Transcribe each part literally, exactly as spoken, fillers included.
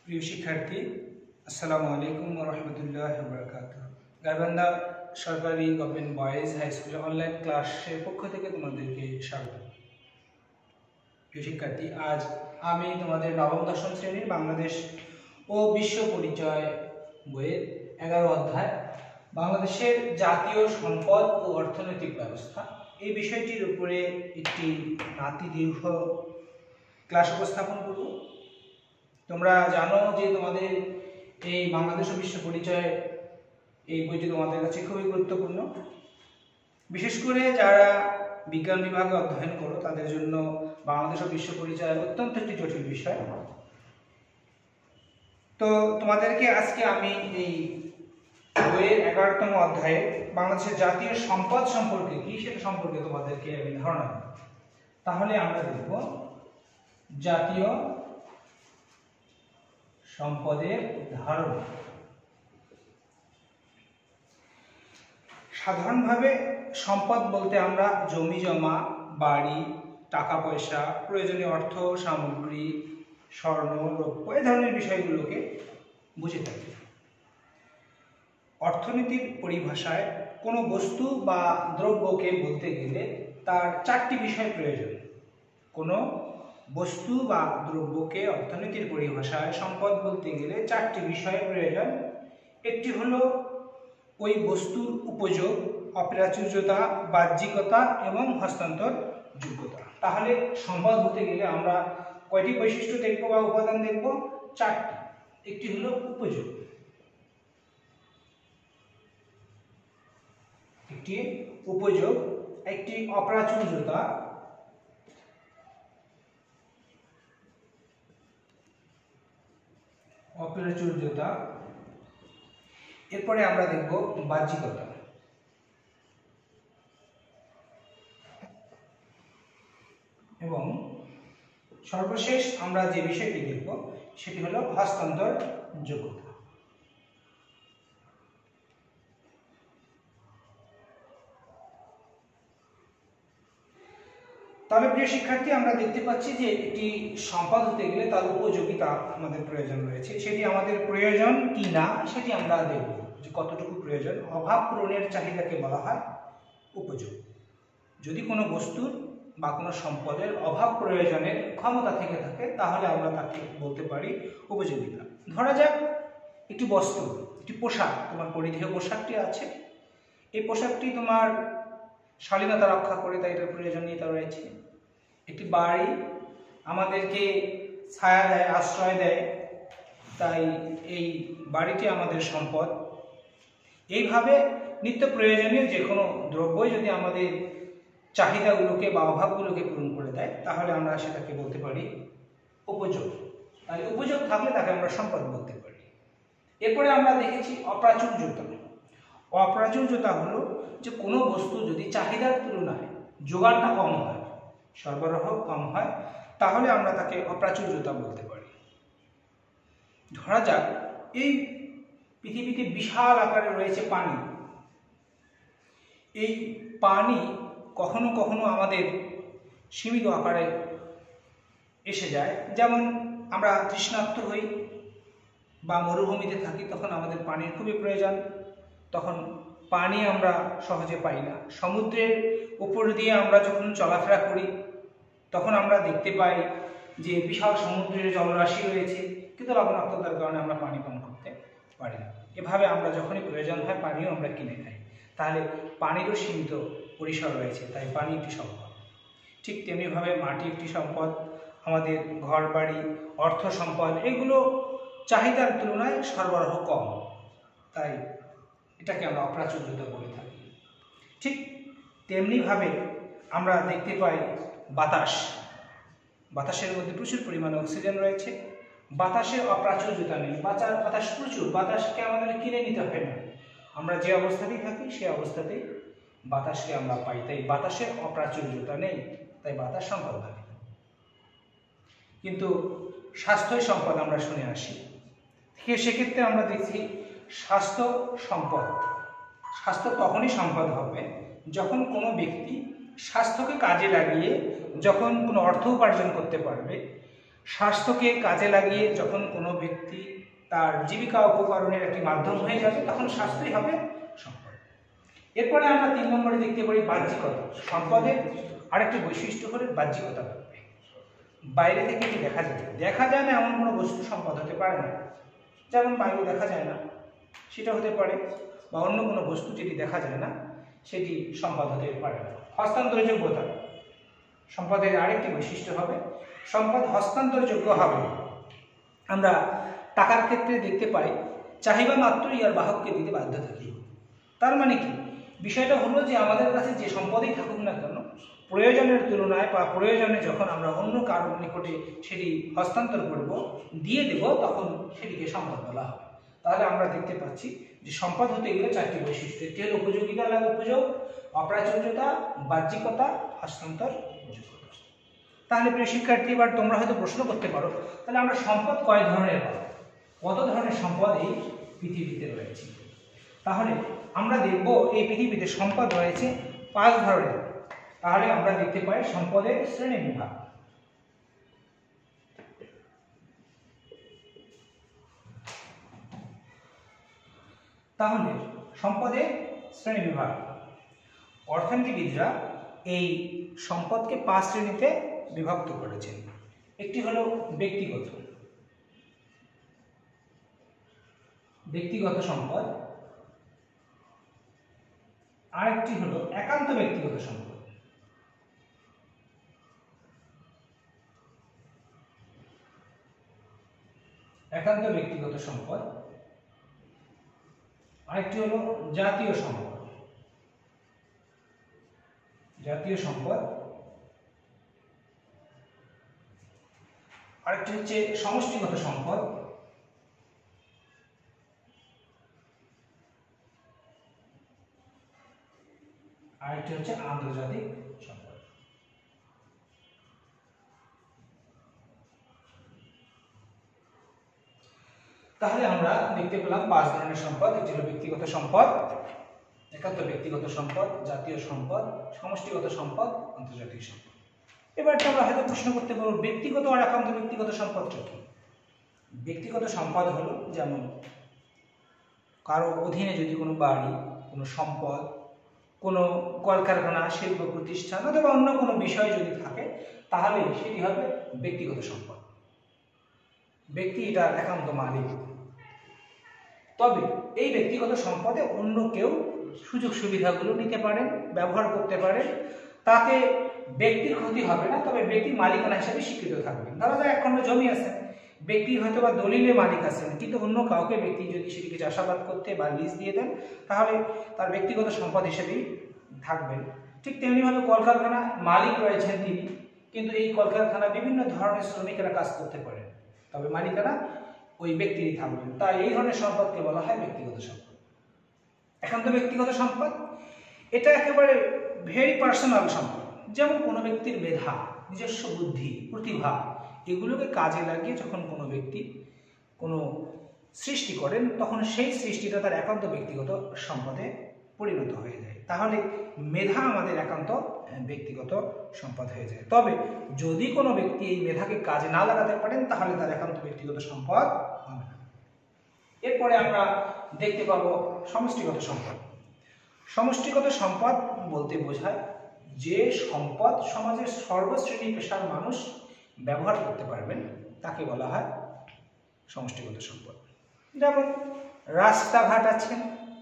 প্রিয় শিক্ষার্থী, আসসালামু আলাইকুম ওয়া রাহমাতুল্লাহি ওয়া বারাকাতুহু। গাইবান্ধা সরকারি গভর্নমেন্ট বয়েজ হাই স্কুলের অনলাইন ক্লাসের পক্ষ থেকে তোমাদেরকে স্বাগত। প্রিয় শিক্ষার্থী, আজ আমি তোমাদের নবম দশম শ্রেণীর বাংলাদেশ ও বিশ্ব পরিচয় বইয়ের এগারো অধ্যায় বাংলাদেশের জাতীয় সম্পদ ও অর্থনৈতিক ব্যবস্থা এই বিষয়টির উপরে একটি নাতি দীর্ঘ ক্লাস উপস্থাপন করব। তোমরা জানো যে তোমাদের এই বাংলাদেশ ও বিশ্ব পরিচয় এই বইটি তোমাদের কাছে খুবই গুরুত্বপূর্ণ। বিশেষ করে যারা বিজ্ঞান বিভাগে অধ্যয়ন করো তাদের জন্য বাংলাদেশ ও বিশ্ব পরিচয় অত্যন্ত একটি জটিল বিষয়। তো তোমাদেরকে আজকে আমি এই বইয়ের এগারোতম অধ্যায়ে বাংলাদেশের জাতীয় সম্পদ সম্পর্কে কি সেটা সম্পর্কে তোমাদেরকে আমি ধারণা দেব। তাহলে আমরা দেখব জাতীয় সম্পদের ধারণা। সাধারণভাবে সম্পদ বলতে আমরা জমি জমা, বাড়ি, টাকা পয়সা, প্রয়োজনীয় অর্থ সামগ্রী, স্বর্ণ, রৌপ্য এই ধরনের বিষয়গুলোকে বুঝে থাকি। অর্থনীতির পরিভাষায় কোনো বস্তু বা দ্রব্যকে বলতে গেলে তার চারটি বিষয় প্রয়োজন। কোনো বস্তু বা দ্রব্যকে অর্থনীতির পরিভাষায় সম্পদ বলতে গেলে চারটি বিষয়ের প্রয়োজন। একটি হলো ওই বস্তুর উপযোগ, অপ্রাচুর্যতা, বাহ্যিকতা এবং হস্তান্তর যোগ্যতা। তাহলে সম্পদ হতে গেলে আমরা কয়টি বৈশিষ্ট্য দেখব বা উপাদান দেখব? চারটি। একটি হলো উপযোগ, একটি উপযোগ, একটি অপ্রাচুর্যতা, অপ্রাচুর্যতা এরপরে আমরা দেখব বাহ্যিকতা, এবং সর্বশেষ আমরা যে বিষয়টি দেখব সেটি হলো হস্তান্তর যোগ্যতা। তাহলে প্রিয় শিক্ষার্থী, আমরা দেখতে পাচ্ছি যে একটি সম্পদ হতে গেলে তার উপযোগিতা আমাদের প্রয়োজন রয়েছে। সেটি আমাদের প্রয়োজন কি না সেটি আমরা দেখব, যে কতটুকু প্রয়োজন। অভাব পূরণের চাহিদাকে বলা হয় উপযোগ। যদি কোনো বস্তুর বা কোনো সম্পদের অভাব প্রয়োজনের ক্ষমতা থেকে থাকে তাহলে আমরা তাকে বলতে পারি উপযোগিতা। ধরা যাক একটি বস্ত্র, একটি পোশাক, তোমার পরিধেয় পোশাকটি আছে, এই পোশাকটি তোমার শালীনতা রক্ষা করে, তাই এটার প্রয়োজনীয়তা রয়েছে। একটি বাড়ি আমাদেরকে ছায়া দেয়, আশ্রয় দেয়, তাই এই বাড়িটি আমাদের সম্পদ। এইভাবে নিত্য প্রয়োজনীয় যে কোনো দ্রব্যই যদি আমাদের চাহিদাগুলোকে বা অভাবগুলোকে পূরণ করে দেয় তাহলে আমরা সেটাকে বলতে পারি উপযোগ। তাই উপযোগ থাকলে তাকে আমরা সম্পদ বলতে পারি। এরপরে আমরা দেখেছি অপ্রাচুর্যতা। অপ্রাচুর্যতা হলো যে কোনো বস্তু যদি চাহিদার তুলনায় যোগানটা কম হয়, সরবরাহ কম হয়, তাহলে আমরা তাকে অপ্রাচুর্যতা বলতে পারি। ধরা যাক এই পৃথিবীতে বিশাল আকারে রয়েছে পানি। এই পানি কখনো কখনো আমাদের সীমিত আকারে এসে যায়। যেমন আমরা তৃষ্ণার্ত হই বা মরুভূমিতে থাকি, তখন আমাদের পানির খুবই প্রয়োজন, তখন পানি আমরা সহজে পাই না। সমুদ্রের উপর দিয়ে আমরা যখন চলাফেরা করি তখন আমরা দেখতে পাই যে বিশাল সমুদ্রের জলরাশি রয়েছে, কিন্তু লবণাক্ততার কারণে আমরা পানি পান করতে পারি না। এভাবে আমরা যখনই প্রয়োজন হয় পানিও আমরা কিনে খাই। তাহলে পানিরও সীমিত পরিসর রয়েছে, তাই পানি একটি সম্পদ। ঠিক তেমনিভাবে মাটি একটি সম্পদ, আমাদের ঘর বাড়ি, অর্থ সম্পদ, এগুলো চাহিদার তুলনায় সরবরাহ কম, তাই এটাকে আমরা অপ্রাচুর্যতা বলে থাকি। ঠিক তেমনিভাবে আমরা দেখতে পাই বাতাস। বাতাসের মধ্যে প্রচুর পরিমাণে অক্সিজেন রয়েছে, বাতাসের অপ্রাচুর্যতা নেই। বাতাস বাতাস প্রচুর, বাতাসকে আমাদের কিনে নিতে হয় না, আমরা যে অবস্থাতেই থাকি সেই অবস্থাতেই বাতাসকে আমরা পাই, তাই বাতাসের অপ্রাচুর্যতা নেই, তাই বাতাস সম্পদ নয়। কিন্তু স্বাস্থ্যই সম্পদ আমরা শুনে আসি, সেক্ষেত্রে আমরা দেখছি স্বাস্থ্য সম্পদ। স্বাস্থ্য তখনই সম্পদ হবে যখন কোনো ব্যক্তি স্বাস্থ্যকে কাজে লাগিয়ে যখন কোনো অর্থ উপার্জন করতে পারবে, স্বাস্থ্যকে কাজে লাগিয়ে যখন কোনো ব্যক্তি তার জীবিকা উপকরণের একটি মাধ্যম হয়ে যাবে তখন স্বাস্থ্যই হবে সম্পদ। এরপরে আমরা তিন নম্বরে দেখতে পারি বাহ্যিকতা। সম্পদের আরেকটি বৈশিষ্ট্য হলো বাহ্যিকতা থাকবে। বাইরে থেকে এটি দেখা যায়, দেখা যায় না এমন কোনো বস্তু সম্পদ হতে পারে না। যেমন বায়ু দেখা যায় না, সেটা হতে পারে, বা অন্য কোনো বস্তু যেটি দেখা যায় না সেটি সম্পদ হতে পারে না। হস্তান্তরযোগ্যতা সম্পদের আরেকটি বৈশিষ্ট্য হবে, সম্পদ হস্তান্তরযোগ্য হবে। আমরা টাকার ক্ষেত্রে দেখতে পাই চাহিদা মাত্রই আর বাহককে দিতে বাধ্য থাকি। তার মানে কি, বিষয়টা হলো যে আমাদের কাছে যে সম্পদই থাকুক না কেন, প্রয়োজনের তুলনায় বা প্রয়োজনে যখন আমরা অন্য কারোর নিকটে সেটি হস্তান্তর করব, দিয়ে দেব, তখন সেটিকে সম্পদ বলা হবে। তাহলে আমরা দেখতে পাচ্ছি যে সম্পদ হতে গেলে চারটি বৈশিষ্ট্য, একটি হলো উপযোগিতা লাভ উপযোগ, অপ্রাচুর্যতা, বাহ্যিকতা, হস্তান্তর যোগ্যতা। তাহলে প্রিয় শিক্ষার্থী, এবার তোমরা হয়তো প্রশ্ন করতে পারো, তাহলে আমরা সম্পদ কয় ধরনের পাবো, কত ধরনের সম্পদ এই পৃথিবীতে রয়েছে? তাহলে আমরা দেখব এই পৃথিবীতে সম্পদ রয়েছে পাঁচ ধরনের। তাহলে আমরা দেখতে পাই সম্পদের শ্রেণী বিভাগ। তাহলে সম্পদের শ্রেণী বিভাগ, অর্থনীতিবিদরা এই সম্পদকে পাঁচ শ্রেণীতে বিভক্ত করেছেন। একটি হলো ব্যক্তিগত ব্যক্তিগত সম্পদ, আরেকটি হলো একান্ত ব্যক্তিগত সম্পদ, একান্ত ব্যক্তিগত সম্পদ, আরেকটি হলো জাতীয় সম্পদ, জাতীয় সম্পদ, আরেকটি হচ্ছে সমষ্টিগত সম্পদ, আরেকটি হচ্ছে আন্তর্জাতিক সম্পদ। তাহলে আমরা দেখতে পেলাম পাঁচ ধরনের সম্পদ। একটি হলো ব্যক্তিগত সম্পদ, একান্ত ব্যক্তিগত সম্পদ, জাতীয় সম্পদ, সমষ্টিগত সম্পদ, আন্তর্জাতিক সম্পদ। এবার আমরা হয়তো প্রশ্ন করতে পারবো, ব্যক্তিগত আর একান্ত ব্যক্তিগত সম্পদটা কি? ব্যক্তিগত সম্পদ হলো যেমন কারো অধীনে যদি কোনো বাড়ি, কোনো সম্পদ, কোনো কলকারখানা, শিল্প প্রতিষ্ঠান অথবা অন্য কোনো বিষয় যদি থাকে, তাহলে সেটি হবে ব্যক্তিগত সম্পদ। ব্যক্তি এটার একান্ত মালিক। তবে এই ব্যক্তিগত সম্পদে অন্য কেউ সুযোগ সুবিধাগুলো নিতে পারেন, ব্যবহার করতে পারেন, তাতে ব্যক্তির ক্ষতি হবে না, তবে ব্যক্তি মালিকানা হিসেবে স্বীকৃত থাকবেন। ধরা যায় এক খণ্ড জমি আছে, ব্যক্তির হয়তো বা দলিলে মালিক আছেন, কিন্তু অন্য কাউকে ব্যক্তি যদি সেটিকে চাষাবাদ করতে বা লিজ দিয়ে দেন, তাহলে তার ব্যক্তিগত সম্পদ হিসেবেই থাকবেন। ঠিক তেমনিভাবে কলকারখানা মালিক রয়েছেন তিনি, কিন্তু এই কলকারখানা বিভিন্ন ধরনের শ্রমিকেরা কাজ করতে পারেন, তবে মালিকানা ওই ব্যক্তিরই থাকবেন। তাই এই ধরনের সম্পদকে বলা হয় ব্যক্তিগত সম্পদ। একান্ত ব্যক্তিগত সম্পদ, এটা একেবারে ভেরি পার্সোনাল সম্পদ। যেমন কোনো ব্যক্তির মেধা, নিজস্ব বুদ্ধি, প্রতিভা, এগুলোকে কাজে লাগিয়ে যখন কোনো ব্যক্তি কোনো সৃষ্টি করেন, তখন সেই সৃষ্টিটা তার একান্ত ব্যক্তিগত সম্পদে পরিণত হয়ে যায়। তাহলে মেধা আমাদের একান্ত ব্যক্তিগত সম্পদ হয়ে যায়। তবে যদি কোনো ব্যক্তি এই মেধাকে কাজে না লাগাতে পারেন, তাহলে তার একান্ত ব্যক্তিগত সম্পদ হবে না। এরপরে আমরা দেখতে পাবো সমষ্টিগত সম্পদ। সমষ্টিগত সম্পদ বলতে বোঝায় যে সম্পদ সমাজের সর্বশ্রেণী পেশার মানুষ ব্যবহার করতে পারবেন, তাকে বলা হয় সমষ্টিগত সম্পদ। যেমন রাস্তাঘাট আছে,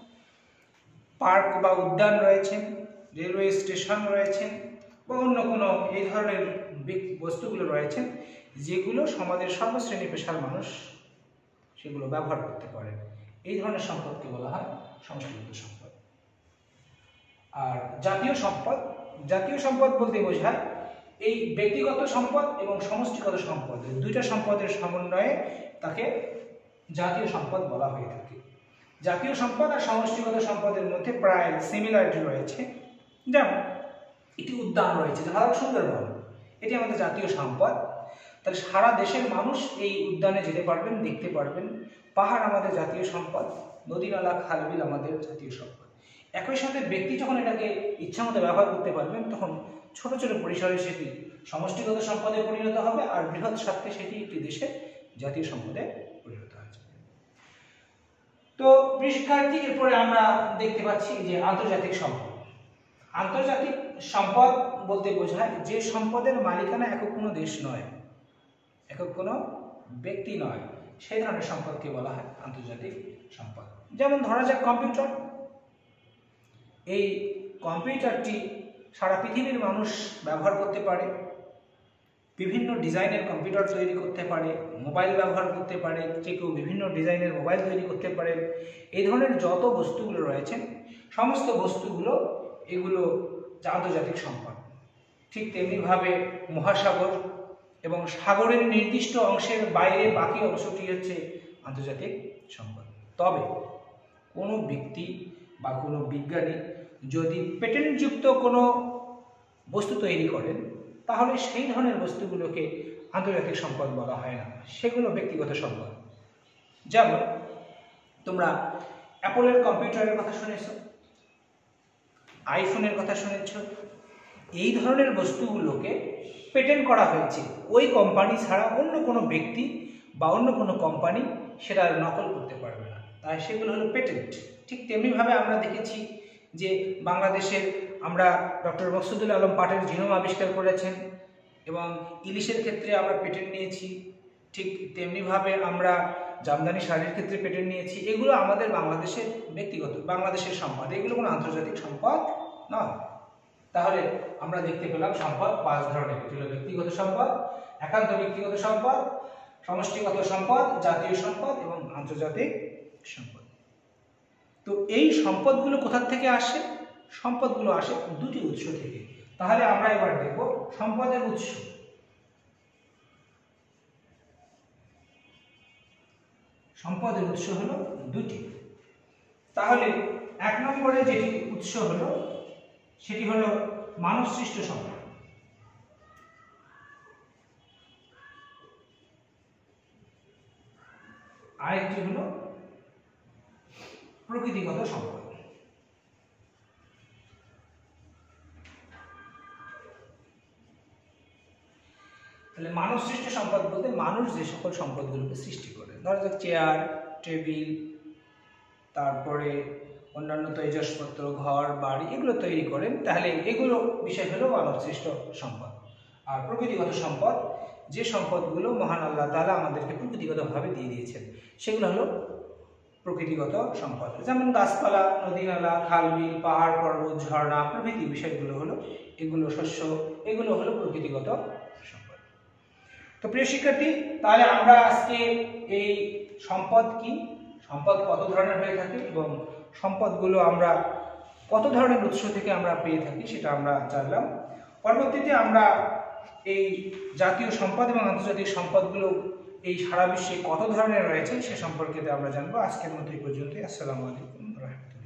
পার্ক বা উদ্যান রয়েছে, রেলওয়ে স্টেশন রয়েছে, বা অন্য কোনো এই ধরনের বস্তুগুলো রয়েছে যেগুলো সমাজের সর্বশ্রেণী পেশার মানুষ সেগুলো ব্যবহার করতে পারে। এই ধরনের সম্পদকে বলা হয় সমষ্টিগত সম্পদ। আর জাতীয় সম্পদ, জাতীয় সম্পদ বলতে বোঝায় এই ব্যক্তিগত সম্পদ এবং সমষ্টিগত সম্পদ, দুইটা সম্পদের সমন্বয়ে তাকে জাতীয় সম্পদ বলা হয়ে থাকে। জাতীয় সম্পদ আর সমষ্টিগত সম্পদের মধ্যে প্রায় সিমিলারিটি রয়েছে। যেমন একটি উদ্যান রয়েছে, ধরো সুন্দরবন, এটি আমাদের জাতীয় সম্পদ। তাহলে সারা দেশের মানুষ এই উদ্যানে যেতে পারবেন, দেখতে পারবেন। পাহাড় আমাদের জাতীয় সম্পদ, নদী নালা খালবিল আমাদের জাতীয় সম্পদ। একই সাথে ব্যক্তি যখন এটাকে ইচ্ছামতো ব্যবহার করতে পারবেন, তখন ছোট ছোট পরিসরে সেটি সমষ্টিগত সম্পদে পরিণত হবে, আর বৃহৎ স্বার্থে সেটি একটি দেশের জাতীয় সম্পদে পরিণত হবে। তো শিক্ষার্থী, এরপরে আমরা দেখতে পাচ্ছি যে আন্তর্জাতিক সম্পদ। আন্তর্জাতিক সম্পদ বলতে বোঝায় যে সম্পদের মালিকানা একক কোনো দেশ নয়, একক কোনো ব্যক্তি নয়, সেই ধরনের সম্পদকে বলা হয় আন্তর্জাতিক সম্পদ। যেমন ধরা যাক কম্পিউটার। এই কম্পিউটারটি সারা পৃথিবীর মানুষ ব্যবহার করতে পারে, বিভিন্ন ডিজাইনের কম্পিউটার তৈরি করতে পারে, মোবাইল ব্যবহার করতে পারে, যে কেউ বিভিন্ন ডিজাইনের মোবাইল তৈরি করতে পারে। এই ধরনের যত বস্তুগুলো রয়েছে, সমস্ত বস্তুগুলো এগুলো আন্তর্জাতিক সম্পদ। ঠিক তেমনিভাবে মহাসাগর এবং সাগরের নির্দিষ্ট অংশের বাইরে বাকি অংশটি হচ্ছে আন্তর্জাতিক সম্পদ। তবে কোনো ব্যক্তি বা কোনো বিজ্ঞানী যদি পেটেন্টযুক্ত কোনো বস্তু তৈরি করেন, তাহলে সেই ধরনের বস্তুগুলোকে আন্তর্জাতিক সম্পদ বলা হয় না, সেগুলো ব্যক্তিগত সম্পদ। যেমন তোমরা অ্যাপলের কম্পিউটারের কথা শুনেছ, আইফোনের কথা শুনেছ। এই ধরনের বস্তুগুলোকে পেটেন্ট করা হয়েছে, ওই কোম্পানি ছাড়া অন্য কোনো ব্যক্তি বা অন্য কোনো কোম্পানি সেটা নকল করতে পারবে না, তাই সেগুলো হলো পেটেন্ট। ঠিক তেমনিভাবে আমরা দেখেছি যে বাংলাদেশের আমরা ডক্টর মকসুদুল আলম পাটের জিনোম আবিষ্কার করেছেন এবং ইলিশের ক্ষেত্রে আমরা পেটেন্ট নিয়েছি। ঠিক তেমনিভাবে আমরা জামদানি শাড়ির ক্ষেত্রে পেটেন্ট নিয়েছি। এগুলো আমাদের বাংলাদেশের ব্যক্তিগত, বাংলাদেশের সম্পদ, এগুলো কোনো আন্তর্জাতিক সম্পদ নয়। তাহলে আমরা দেখতে পেলাম সম্পদ পাঁচ ধরনের। এটি হলো ব্যক্তিগত সম্পদ, একান্ত ব্যক্তিগত সম্পদ, সমষ্টিগত সম্পদ, জাতীয় সম্পদ এবং আন্তর্জাতিক সম্পদ। তো এই সম্পদগুলো কোথা থেকে আসে? সম্পদগুলো আসে দুটি উৎস থেকে। তাহলে আমরা এবার দেখব সম্পদের উৎস। সম্পদের উৎস হলো দুটি। তাহলে এক নম্বরে যেটি উৎস হলো সেটি হলো মানব সৃষ্ট সম্পদ। আরেকটি হলো প্রকৃতিগত সম্পদ। তাহলে মানব সৃষ্ট সম্পদ বলতে মানুষ যে সকল সম্পদগুলোকে সৃষ্টি করে, ধরা যাক চেয়ার, টেবিল, তারপরে অন্যান্য তৈজসপত্র, ঘর বাড়ি, এগুলো তৈরি করেন, তাহলে এগুলো বিষয় হলো মানব সৃষ্ট সম্পদ। আর প্রকৃতিগত সম্পদ, যে সম্পদগুলো মহান আল্লাহ তাআলা আমাদেরকে প্রকৃতিগতভাবে দিয়ে দিয়েছেন, সেগুলো হলো প্রকৃতিগত সম্পদ। যেমন গাছপালা, নদী নালা, খাল বিল, পাহাড় পর্বত, ঝর্ণা প্রভৃতি বিষয়গুলো হলো, এগুলো শস্য, এগুলো হলো প্রকৃতিগত সম্পদ। তো প্রিয় শিক্ষার্থী, তাহলে আমরা আজকে এই সম্পদ কি, সম্পদ কত ধরনের হয়ে থাকে এবং সম্পদগুলো আমরা কত ধরনের উৎস থেকে আমরা পেয়ে থাকি সেটা আমরা জানলাম। পরবর্তীতে আমরা এই জাতীয় সম্পদ এবং আন্তর্জাতিক সম্পদগুলো এই সারা বিশ্বে কত ধরনের রয়েছে সে সম্পর্কে আমরা জানবো। আজকের মতো এই পর্যন্তই। আসসালামু আলাইকুম ওয়া রাহমাতুল্লাহ।